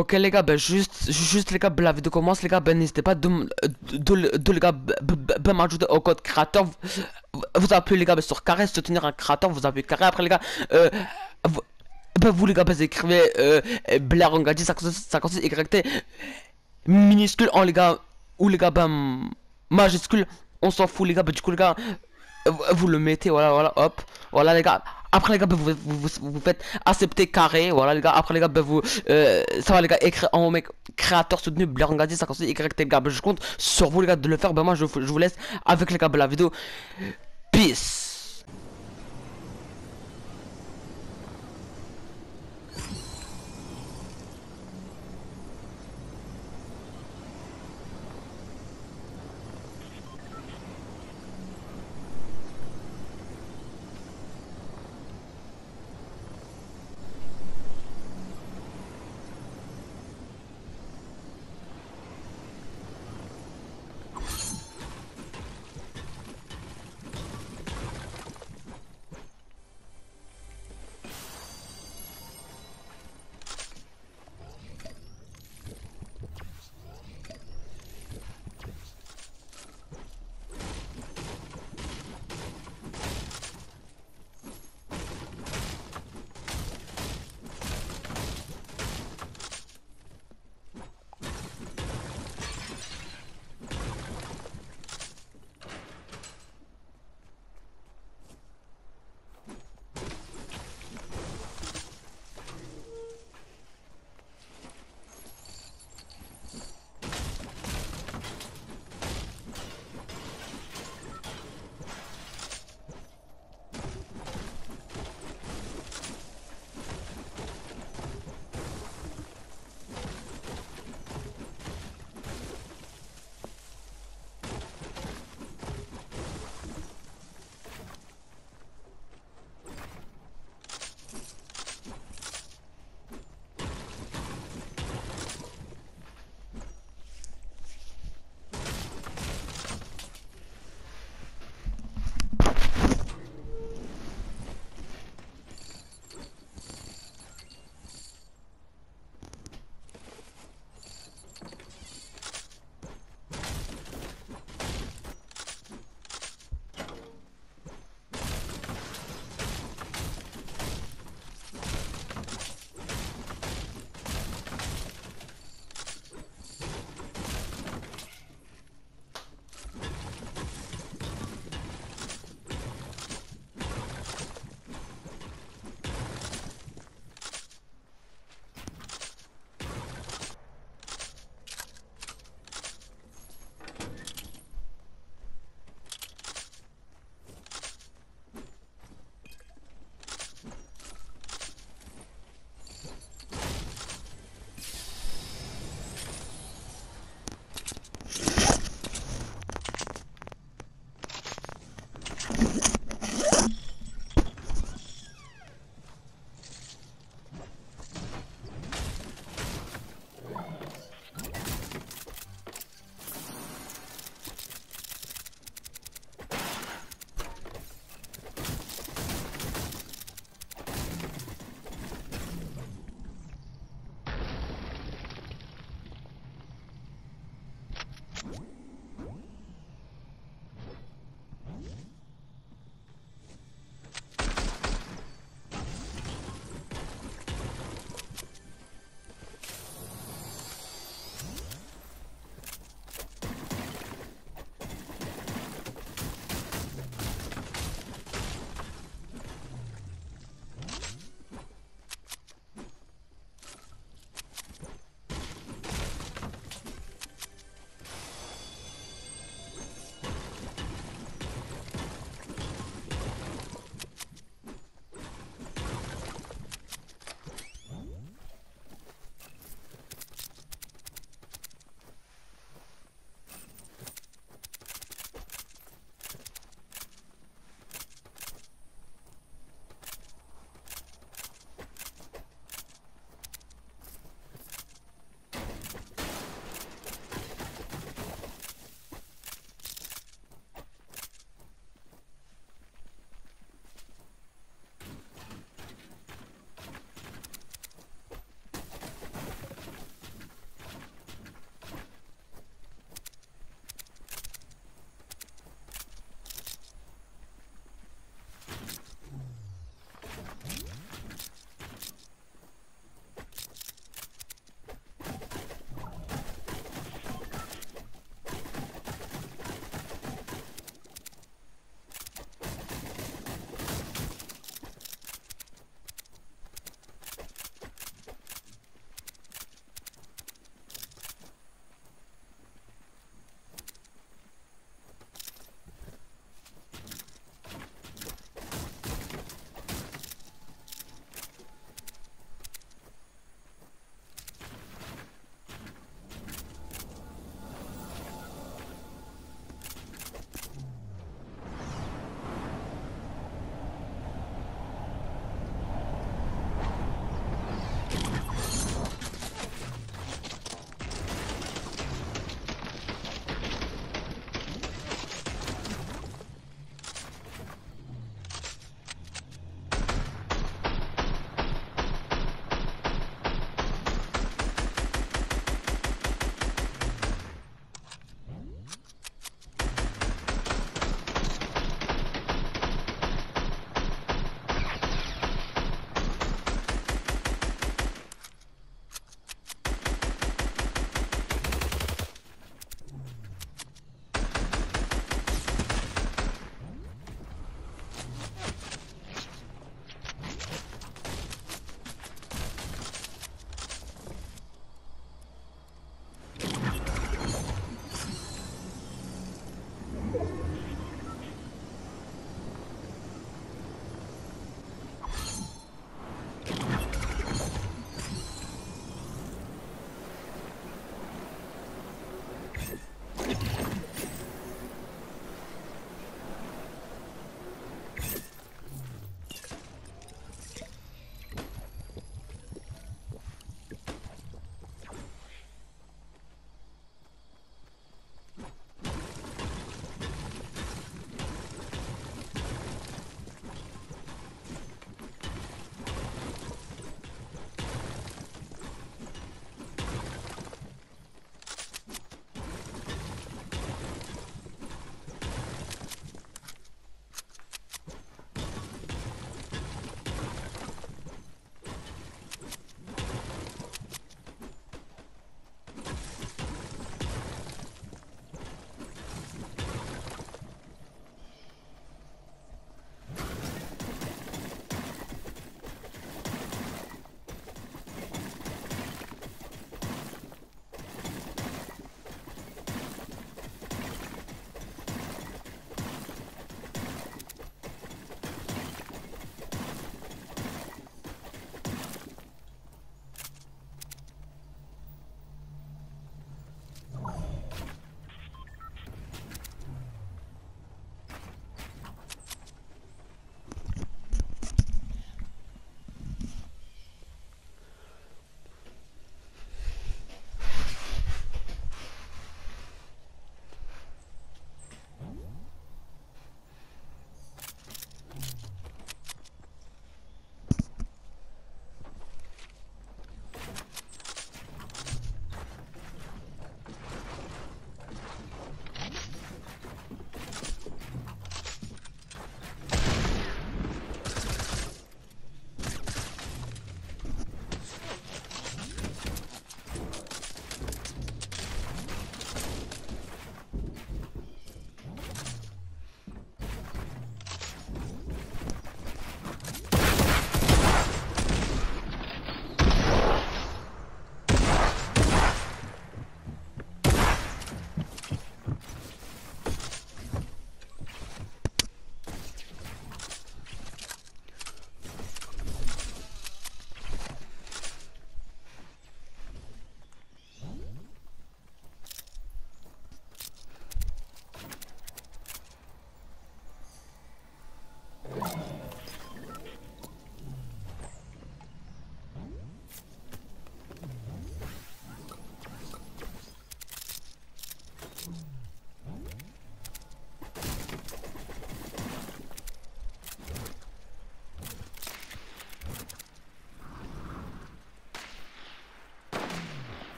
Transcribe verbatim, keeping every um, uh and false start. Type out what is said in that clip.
Ok les gars, ben juste, juste les gars, ben, la vidéo commence les gars, ben n'hésitez pas de, m- de, de, de les gars, ben ben- ben m'ajouter au code créateur, vous, vous appelez les gars ben, sur carré, soutenir un créateur, vous appelez carré, après les gars, euh, vous, ben vous les gars, ben vous écrivez euh, Blair Ongadi, ça consiste Y T minuscule en les gars, ou les gars, ben majuscule, on s'en fout les gars, ben du coup les gars, vous, vous le mettez, voilà, voilà, hop, voilà les gars. Après les gars, ben, vous, vous, vous, vous faites accepter carré, voilà les gars. Après les gars, ben, vous, euh, ça va les gars, écrire en mec créateur soutenu, Blair Ongadi, ça consiste Y T les gars. Ben, je compte sur vous les gars de le faire. Ben moi je, je vous laisse avec les gars, ben, la vidéo. Peace.